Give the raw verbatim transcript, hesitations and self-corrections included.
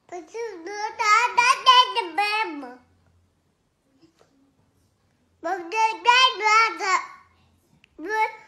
But you do that, that is the baby. But the dad was